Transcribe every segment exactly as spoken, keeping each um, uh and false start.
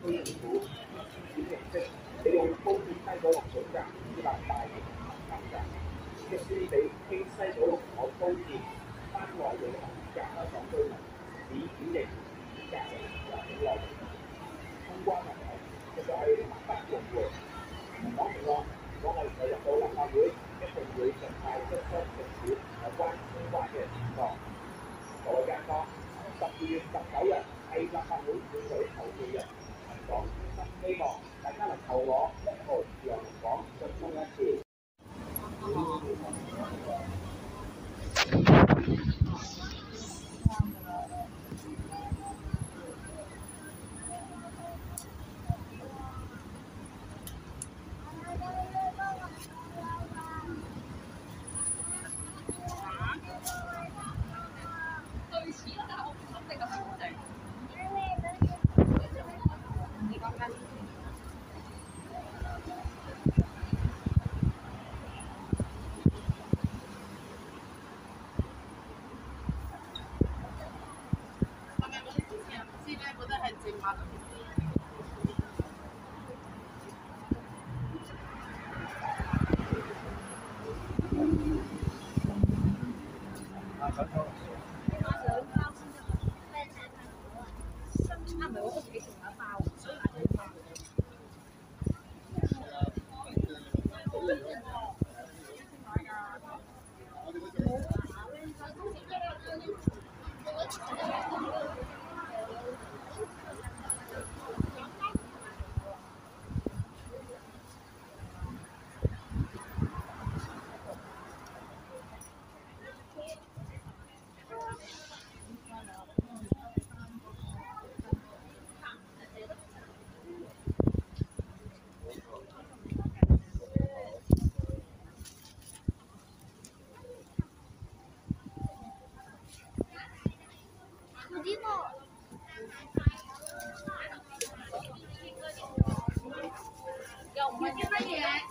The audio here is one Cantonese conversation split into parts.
區政府以形式利用高鐵西九龍總站設立大型客站，即先俾經西九龍港高鐵返內地嘅合資格香港居民以檢疫隔離入境內地。通關問題實在係刻不容緩。講明話，如果我能夠入到立法會，一定會盡快質詢政府有關通關嘅情況。各位街坊，十二月十九日係立法會選舉投票日，香港希望大家能投我一號自由港進攻一次。 又唔係啲乜嘢？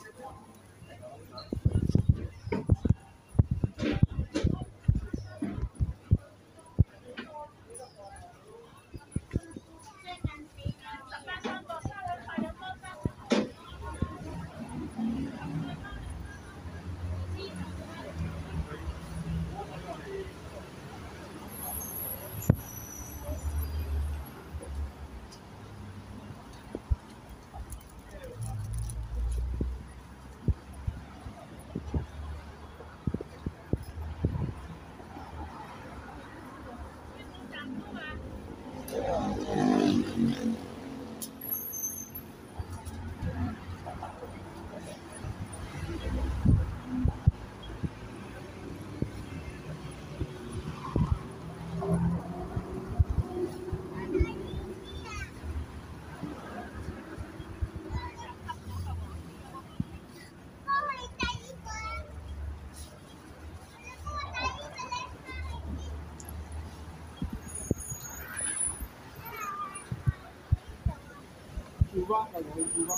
住翻，我哋住翻。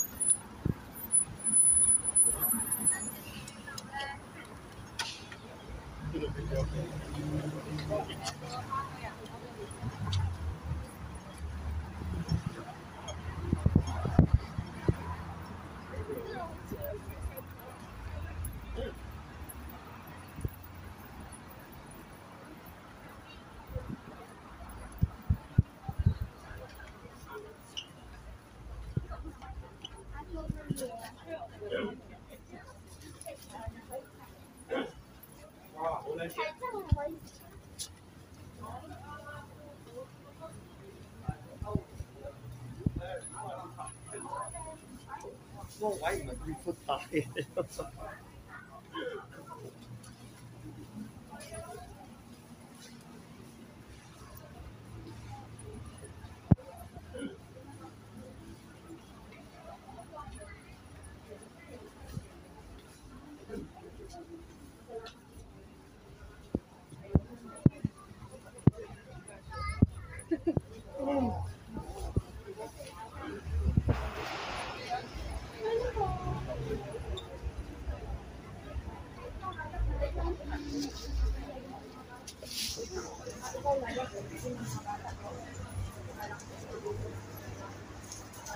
哇，好靚！嗰個位唔係咁闊大嘅。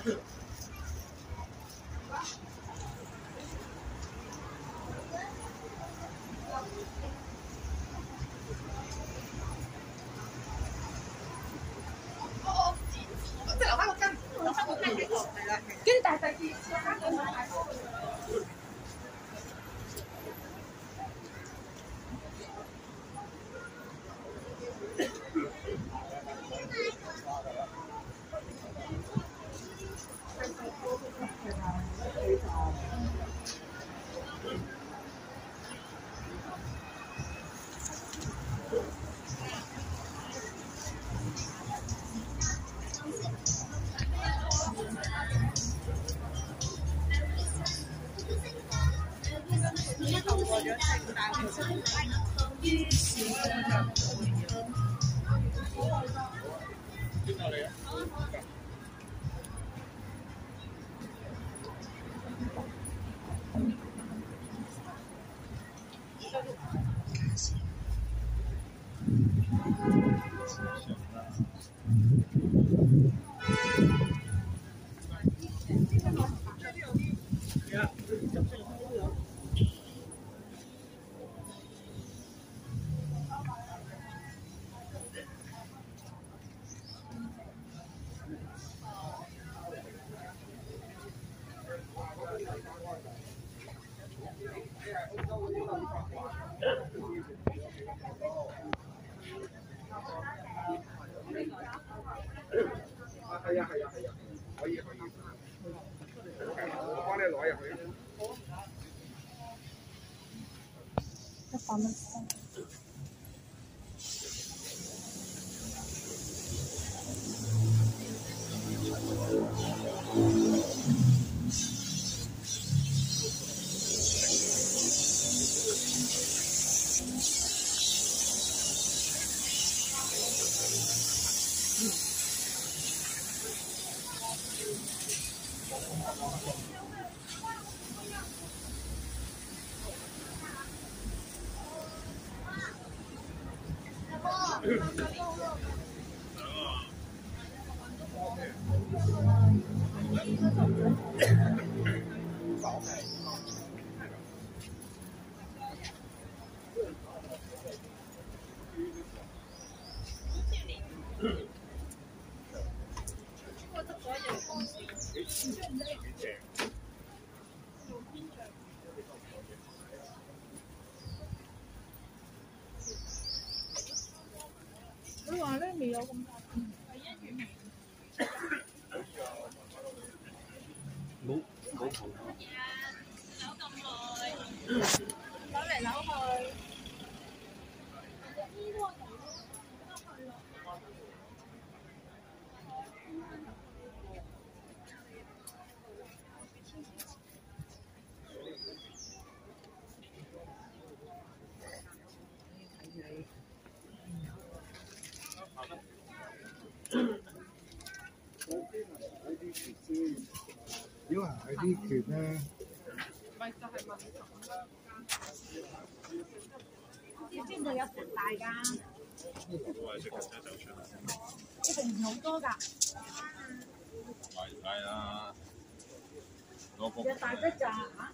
跟住大細啲，加佢買。 係啊係啊係啊，可以可以。我幫你攞入去。 一百蚊。佢話咧未有咁大，係一月冇冇同啊！ 扭咁耐，扭嚟扭去。 如果係啲券咧， 咪就係問你知唔知有盤大㗎？一定好多㗎。 係係啊，攞個隻大隻咋嚇？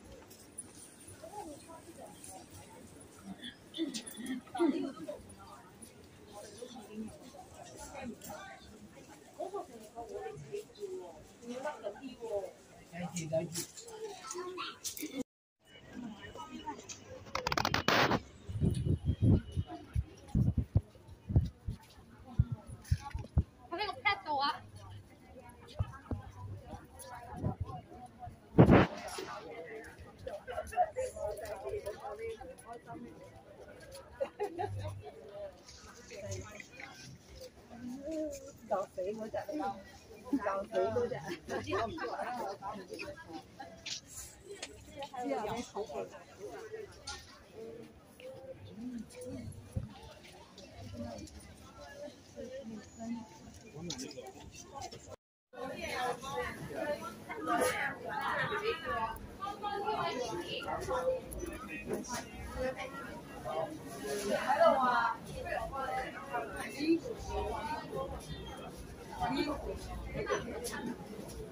喺呢個 pad 度啊！就死嗰隻，就死嗰隻。知我唔知啊！知啊，你好嘅。喺度啊！不如我幫你。